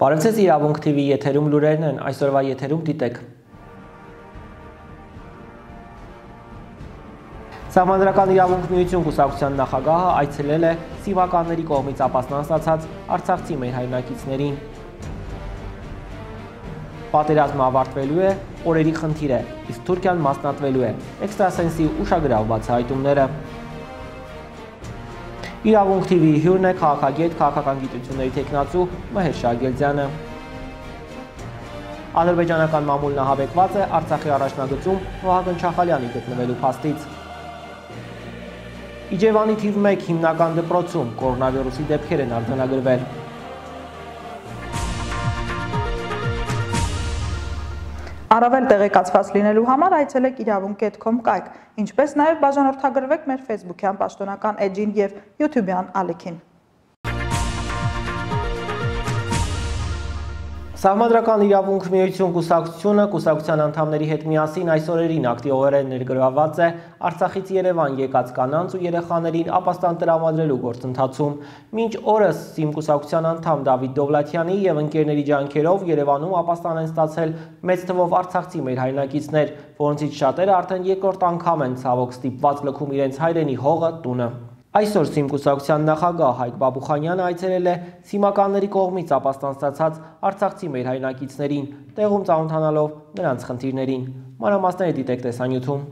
Բարև իրավունք TV եթերում լուրերն են, այսօրվա եթերում դիտեք։ Սահմանադրական իրավունք միություն կուսակցության նախագահը այցելել է սիվականների կողմից ապաստան ստացած արցախցի մեր հայրենակիցներին։ Պատերազմը ավարտվելու է, օրերի խնդիր է, իսկ Թուրքիան մասնատվելու է, էքստրասենսի ուշագրավ բացահայտումները։ Իրավունք TV հյուրն է քաղաքագետ, քաղաքական գիտությունների թեկնածու Մհեր Շարգելձյանը։ Ադրբեջանական մամուլն ահաբեկված է Արցախի առաջնագծում Վահագն Չախալյանի գտնվելու փաստից։ Իջևանի թիվ 1 հիմնական դպրոցում կորոնավիրուսի դեպքեր են արձանագրվել։ Առավել տեղեկացված լինելու համար այցելեք իրավունք.com կայք, ինչպես նաև բաժանորդագրվեք մեր Facebook-յան պաշտոնական էջին և YouTube-յան ալիքին։ Սահմանադրական իրավունք միություն կուսակցությունը կուսակցության անդամների հետ միասին այս օրերին ակտիվորեն ներգրավված է Արցախից Երևան եկած կանանց ու երեխաներին ապաստան տրամադրելու գործընթացում։ Մինչ օրս ՍԻՄ կուսակցության անդամ Դավիթ Դովլաթյանի և ընկերների ջանքերով Երևանում ապաստան են ստացել մեծ թվով արցախցի մեր հայրենակիցներ, որոնցից շատերը արդեն երկրորդ անգամ են ցավոք ստիպված լքում իրենց հայրենի հողը, տունը։ Այսօր ՍԻՄ կուսակցության նախագահ Հայկ Բաբուխանյանը այցելել է սիմականների կողմից ապաստան ստացած արցախցի մեր հայրենակիցներին, տեղում ծանոթանալով նրանց խնդիրներին։ Մանրամասները դիտեք տեսանյութում։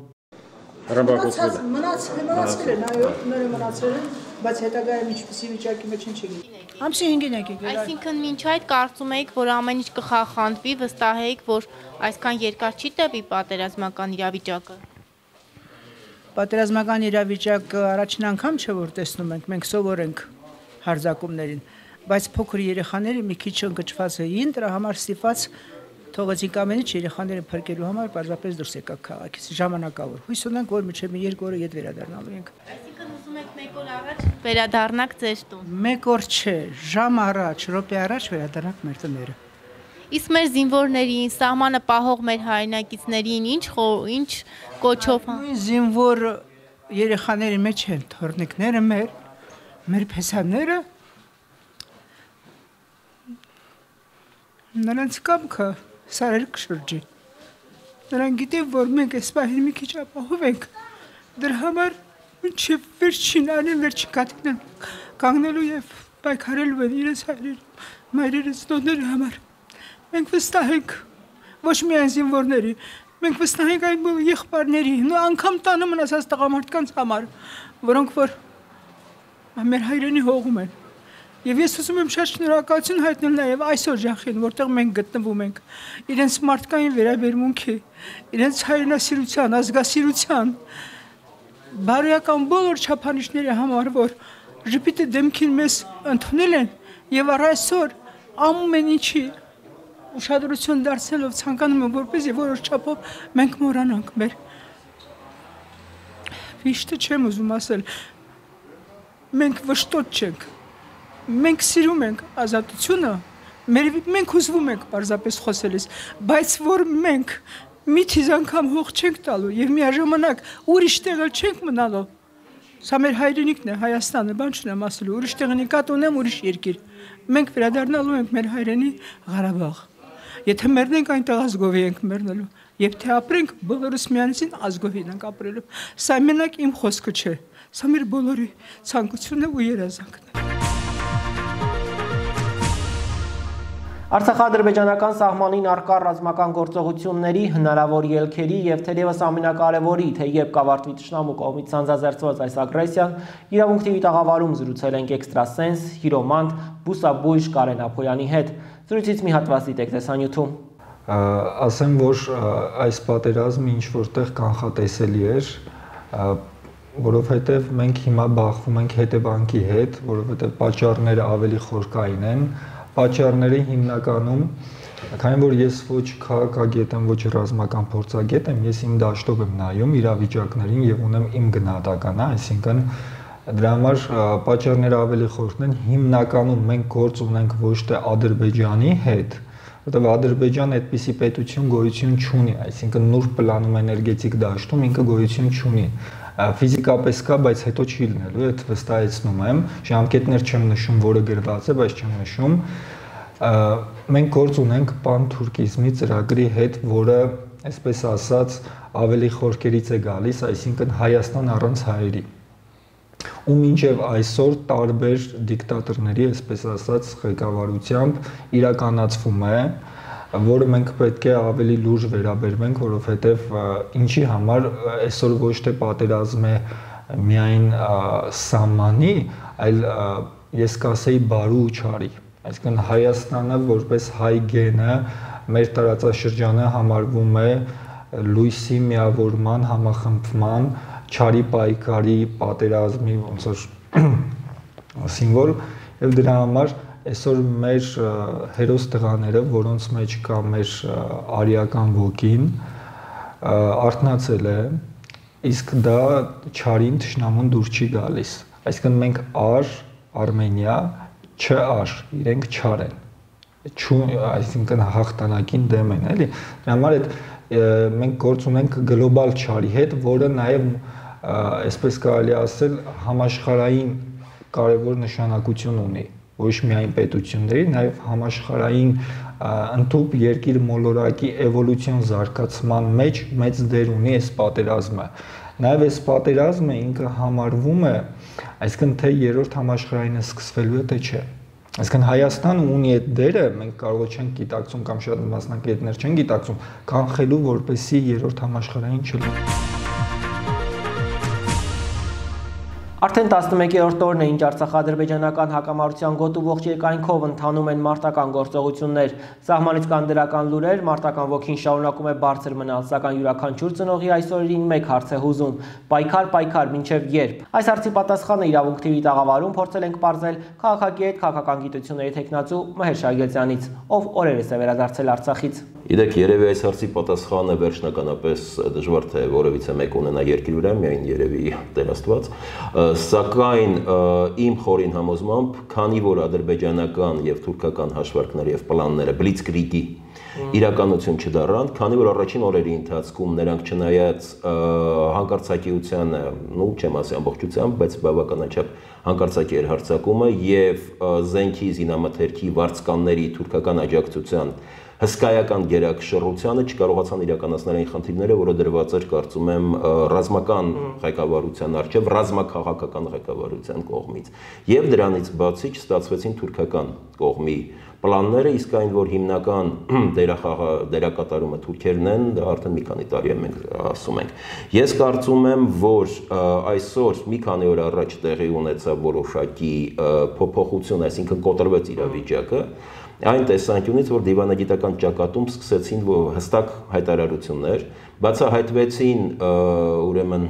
Մնացել են, այո, մերը մնացել են, բայց հետագայում ինչպիսի վիճակի մեջ են չգիտեմ։ Ամսի 5-ին եկեք։ Այսինքն մինչ այդ կարծում էիք, որ ամեն ինչ կխախանվի, վստահ էիք, որ այսքան երկար չի տևի պատերազմական իրավիճակը։ Պատերազմական իրավիճակը առաջին անգամ չէ, որ տեսնում ենք, մենք սովոր ենք հարձակումներին, բայց փոքր երեխաները մի քիչ ընկճված էին, դրա համար ստիպված թողեցինք ամեն ինչ երեխաները փրկելու համար պարզապես դուրս եկակ քաղաքից, ժամանակավոր։ Հույս ունենք, որ մինչև 2 օրը ետ վերադառնալու ենք։ Այսինքն ուզում եք 1 օր առաջ վերադառնաք ձեր տուն։ 1 օր չէ, ժամ առաջ, րոպե առաջ վերադառնանք մեր տները։ Իսկ մեր զինվորներին, սահմանը պահող մեր հայրենակիցներին ինչ կոչով։ Նույն զինվոր երեխաների մեջ են թորնիկները մեր փեսաները, նրանց կամքը սարեր կշրջի։ Նրանք գիտեն, որ մենք այս պահին մի քիչ ապահով ենք, դրա համար մինչև վերջին անեն վերջին կաթիլն կանգնելու և պայքարելու են իրենց մայրերից տոների համար։ Մենք վստահ ենք ոչ միայն զինվորների, մենք վստահ ենք այն եղբայրների, անգամ տանը մնացած տղամարդկանց համար, որոնք որ մեր հայրենի հողում են։ Եվ ես ուզում եմ շատ շնորհակալություն հայտնել նաև այսօր ջախին, որտեղ մենք գտնվում ենք, իրենց մարդկային վերաբերմունքի, իրենց հայրենասիրության, ազգասիրության, բարոյական բոլոր չափանիշների համար, որ ժպիտը դեմքին մեզ ընդունել են եւ առ այսօր ամեն ինչի ուշադրություն դարձնելով ցանկանում եմ որպեսզի որոշ չափով մենք մոռանանք մեր վիշտը չեմ ուզում ասել, մենք վշտոտ չենք, մենք սիրում ենք ազատությունը, մենք ուզվում ենք պարզապես խոսելիս, բայց որ մենք միթիզ անգամ հող չենք տալու և միաժամանակ ուրիշ տեղը չենք մնալու, սա մեր հայրենիքն է, Հայաստանը, բան չունեմ ասելու, ուրիշ տեղը նկատ ունեմ, ուրիշ երկիր, մենք վերադառնալու ենք մեր հայրենի Ղարաբաղ, եթե մեռնենք այնտեղ ազգովի ենք մեռնելու, և թե ապրենք բոլորս միանցին ազգովին ենք ապրելու, սա մենակ իմ խոսքը չէ, սա մեր բոլորի ցանկությունն է ու երազանքն է։ Արցախա-ադրբեջանական սահմանին առկա ռազմական գործողությունների հնարավոր ելքերի և թերևս ամենակարևորի, թե երբ կավարտվի թշնամու կողմից սանձազերծված այս ագրեսիան, Իրավունք TV տաղավարում զրուցել ենք էքստրասենս, հիրոմանտ, բուսաբույժ Կարեն Ափոյանի հետ։ Զրույցից մի հատված դիտեք տեսանյութում։ Ասեմ, որ այս պատերազմը ինչ որտեղ կանխատեսելի էր, որովհետև մենք հիմա բախվում ենք հետևանքի հետ, որովհետև պատճառները ավելի խորքային են, պատճառների հիմնականում, քանի որ ես ոչ քաղաքագետ եմ, ոչ ռազմական փորձագետ եմ, ես իմ դաշտով եմ նայում իրավիճակներին եւ ունեմ իմ գնահատականը, այսինքն դրա համար պատճառները ավելի խորքն են, հիմնականում մենք գործ ունենք ոչ թե Ադրբեջանի հետ, որտեղ Ադրբեջանը այդպիսի պետություն գոյություն չունի, այսինքն նուրբ պլանում էներգետիկ դաշտում ինքը գոյություն չունի։ Ֆիզիկապես կա, բայց հետո չի լինելու, այդ վստահեցնում եմ, ժամկետներ չեմ նշում, որը գրված է, բայց չեմ նշում։ Մենք գործ ունենք պանթուրքիզմի ծրագրի հետ, որը, այսպես ասած, ավելի խորքերից է գալիս, այսինքն Հայաստան առանց հայերի։ Ու մինչև այսօր տարբեր դիկտատորների, այսպես ասած, ղեկավարությամբ իրականացվում է, որը մենք պետք է ավելի լուրջ վերաբերվենք, որովհետև ինչի համար այսօր ոչ թե պատերազմ է միայն սահմանի, այլ ես կասեի բարու ու չարի։ Այսինքն Հայաստանը որպես հայ գենը մեր տարածաշրջանը համարվում է լույսի միավորման, համախմբման, չարի պայքարի, պատերազմի ոնց որ սիմվոլ, եւ դրա համար այսօր մեր հերոս տղաները, որոնց մեջ կա մեր արիական ոգին, արթնացել է, իսկ դա չարին թշնամուն դուր չի գալիս։ Այսինքն մենք Արմենիա, չար, իրենք չար են, այսինքն հաղթանակին դեմ են, էլի։ Դրա համար մենք գործ ունենք գլոբալ չարի հետ, որը նաև, այսպես կարելի ասել, համաշխարհային կարևոր նշանակություն ունի, ոչ միայն պետությունների, նաև համաշխարհային ընդհանուր երկիր մոլորակի էվոլյուցիոն զարգացման մեջ մեծ դեր ունի այս պատերազմը։ Նաև այս պատերազմը ինքը համարվում է, այսինքն թե երրորդ համաշխարհայինը սկսվելու է, թե չէ։ Այսինքն Հայաստանը ունի այդ դերը, մենք կարող չենք գիտակցում կամ շատ մասնակիցներ չեն գիտակցում, կանխելու, որպեսզի երրորդ համաշխարհային չլինի։ Արդեն 11-րդ օրն է, ինչ արցախ-ադրբեջանական հակամարտության գոտու ողջ երկայնքով ընթանում են մարտական գործողություններ։ Սահմանից կան դրական լուրեր, մարտական ոգին շարունակում է բարձր մնալ, սակայն յուրաքանչյուր ծնողի այս օրերին մեկ հարց է հուզում՝ պայքար, մինչև երբ։ Այս հարցի պատասխանը Իրավունք TV տաղավարում փորձել ենք պարզել քաղաքագետ, քաղաքական գիտությունների թեկնածու Մհեր Շարգեցյանից, ով օրերս է վերադարձել Արցախից։ Իդեք, երևի այս հարցի պատասխանը վերջնականապես դժվար թե որևիցե մեկ ունենա երկրի վրա, միայն երևի Տեր Աստված, սակայն իմ խորին համոզմամբ, քանի որ ադրբեջանական եւ թուրքական հաշվարկները եւ պլանները բլիցկրիգի իրականություն չդառան, քանի որ առաջին օրերի ընթացքում նրանք չնայած հանկարծակիությանը, չեմ ասի ամբողջությամբ, բայց բավականաչափ հանկարծակի էր հարձակումը եւ զենքի զինամթերքի վարձկանների թուրքական աջակցության հսկայական գերակշռությանը չկարողացան իրականացնել այն խնդիրները, որը դրված էր, կարծում եմ, ռազմական ղեկավարության առջև, ռազմաքաղաքական ղեկավարության կողմից։ Եվ դրանից բացի չստացվեցին թուրքական կողմի պլանները, իսկ այն, որ հիմնական դերակատարումը թուրքերն են, դա արդեն մի քանի տարի է մենք ասում ենք։ Ես կարծում եմ, որ այսօր մի քանի օր առաջ տեղի ունեցավ որոշակի փոփոխություն, այսինքն կոտրվեց իրավիճակը, այն տեսանկյունից, որ դիվանագիտական ճակատում սկսեցին հստակ հայտարարություններ, բացահայտվեցին ուրեմն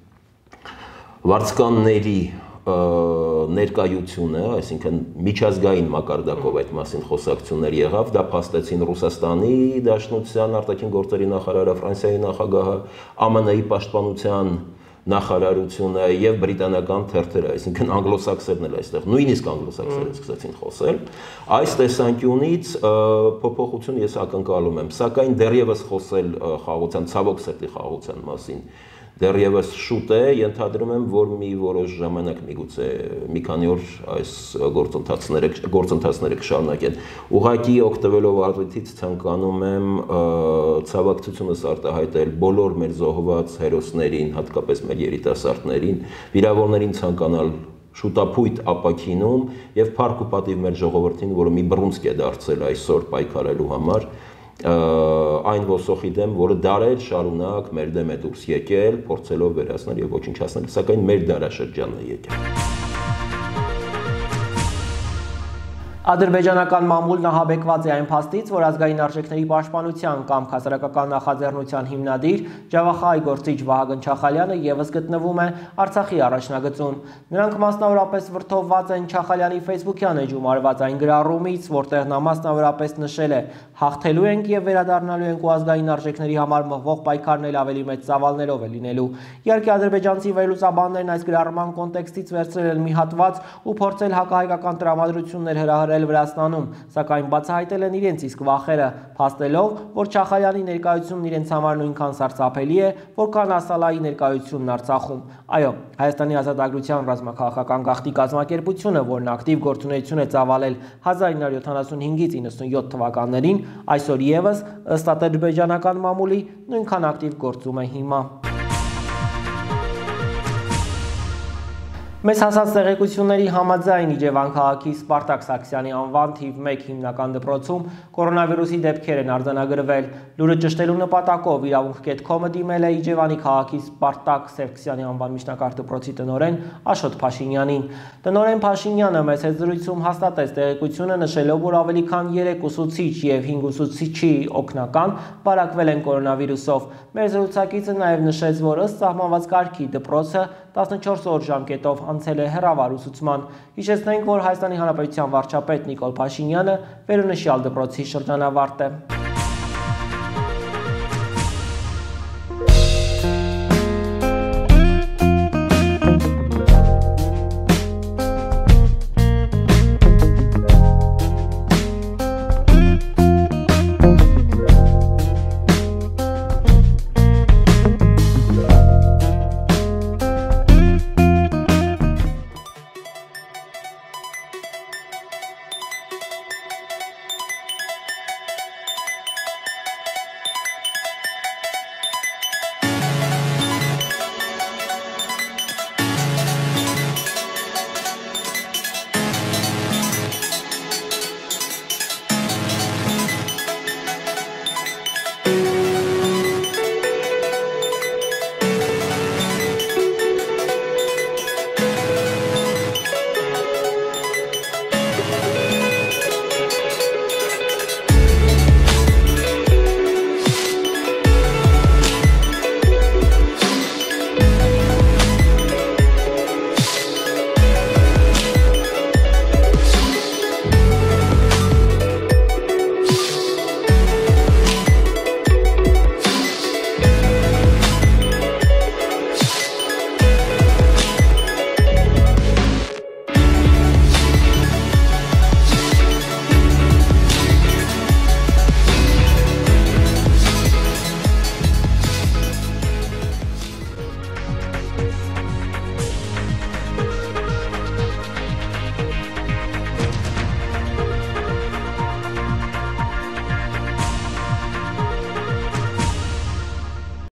վարձկանների ներկայությունը, այսինքն միջազգային մակարդակով այդ մասին խոսակցություններ եղավ, դա փաստեցին Ռուսաստանի Դաշնության արտաքին գործերի նախարարը, Ֆրանսիայի նախագահը, ԱՄՆ-ի պաշտպանության նախարարությունը եւ բրիտանական թերթերը, այսինքն անգլոսաքսերն էլ այստեղ, նույնիսկ անգլոսաքսերը սկսեցին խոսել, այս տեսանկյունից փոփոխություն ես ակնկալում եմ, սակայն դեռևս խոսել խաղաղության, ցավոք սրտի խաղաղության մասին դեռևս շուտ է, ենթադրում եմ, որ մի որոշ ժամանակ միգուցե մի քանի օր այս գործընթացները կշարունակեն։ Ուղղակի օգտվելով առիթից ցանկանում եմ ցավակցությունս արտահայտել բոլոր մեր զոհված հերոսներին, հատկապես մեր երիտասարդներին, վիրավորներին ցանկանալ շուտապույտ ապաքինում եւ փառք ու պատիվ մեր ժողովրդին, որը մի բռունցք է դարձել այսօր պայքարելու համար, այն ոսոխի դեմ, որը դարեր շարունակ մեր դեմ է դուրս եկել, փորձելով վերացնել եւ ոչնչացնել, սակայն մեր դարաշրջանն է եկել։ Ադրբեջանական մամուլն ահաբեկված է այն փաստից, որ ազգային արժեքների պաշտպանության կամ հասարակական նախաձեռնության հիմնադիր Ջավախայի գործիչ Վահագն Չախալյանը եւս գտնվում է Արցախի առաջնագծում։ Նրանք մասնավորապես վրդովված են Չախալյանի Facebook-յան էջում արված այն գրառումից, որտեղ նա մասնավորապես նշել է. «Հաղթելու ենք եւ վերադառնալու ենք ու ազգային արժեքների համար մղվող պայքարն էլ ավելի մեծ ծավալներով է լինելու»։ Իհարկե ադրբեջանցի վերլուծաբաններն այս գրառման կոնտեքստից վերցրել են մի հատված ու փորձել հակահայկական տրամադրություններ հրահրել կատարել Վրաստանում, սակայն բացահայտել են իրենց իսկ վախերը, փաստելով, որ Չախալյանի ներկայությունն իրենց համար նույնքան սարսափելի է, որքան Ասալայի ներկայությունն Արցախում։ Այո, Հայաստանի ազատագրության ռազմաքաղաքական գաղթի կազմակերպությունը, որն ակտիվ գործունեություն է ծավալել 1975-ից 97 թվականներին, այսօր եւս ըստ ադրբեջանական մամուլի նույնքան ակտիվ գործում է հիմա։ Մեզ հասած տեղեկությունների համաձայն Իջևան քաղաքի Սպարտակ Սաքսյանի անվան թիվ 1 հիմնական դպրոցում կորոնավիրուսի դեպքեր են արձանագրվել։ Լուրը ճշտելու նպատակով իրավունք.com-ը դիմել է Իջևանի քաղաքի Սպարտակ Սերքսյանի անվան միջնակարգ դպրոցի տնօրեն Աշոտ Փաշինյանին։ Տնօրեն Փաշինյանը մեծ զրույցում հաստատեց տեղեկությունը, նշելով, որ ավելի քան 3 ուսուցիչ եւ 5 ուսուցիչի օգնական վարակվել են կորոնավիրուսով։ Մեր զրուցակիցը նաեւ նշեց, որ ըստ սահմանված կարգի դպրոցը 14 օր ժամկետով անցել է հեռավար ուսուցման։ Հիշեցնենք, որ Հայաստանի Հանրապետության վարչապետ Նիկոլ Փաշինյանը վերոնշյալ դպրոցի շրջանավարտ է։